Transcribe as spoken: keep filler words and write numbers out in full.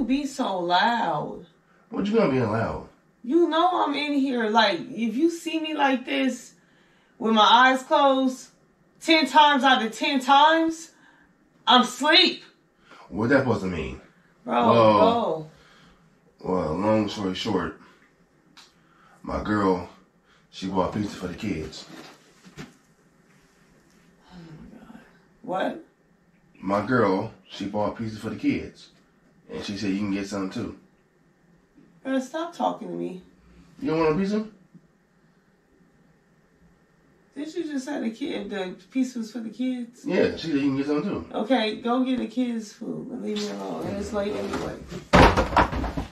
be so loud? What you gonna be loud? You know I'm in here. Like, if you see me like this with my eyes closed, ten times out of ten times, I'm asleep. What that supposed to mean? Bro, well, bro. Well, long story short, my girl, she bought pizza for the kids. Oh my God. What? My girl, she bought pizza for the kids. And she said you can get some too. Bro, stop talking to me. You don't want a pizza? Did you just say the kid the pizza was for the kids? Yeah, she said you can get some too. Okay, go get the kids' food and leave me alone. And it's late anyway.